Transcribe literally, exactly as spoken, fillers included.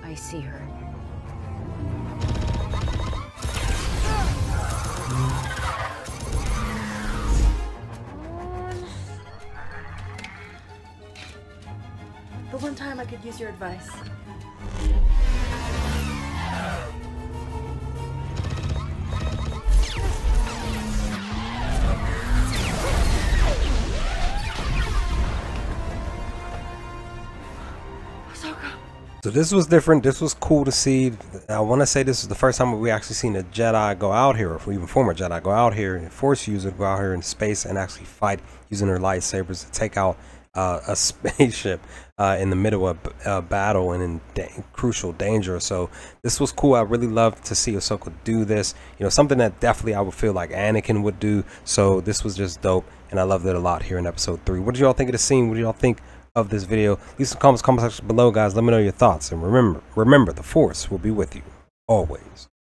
I see her. The one time I could use your advice. Ahsoka. So this was different. This was cool to see. I want to say this is the first time we actually seen a Jedi go out here, or even former Jedi go out here, and Force user go out here in space and actually fight using their lightsabers to take out uh, a spaceship uh, in the middle of uh, battle and in da crucial danger. So this was cool. I really loved to see Ahsoka do this. You know, something that definitely I would feel like Anakin would do. So this was just dope, and I loved it a lot here in episode three. What did y'all think of the scene? What do y'all think of this video? Leave some comments, comment section below, guys. Let me know your thoughts, and remember, remember, the Force will be with you always.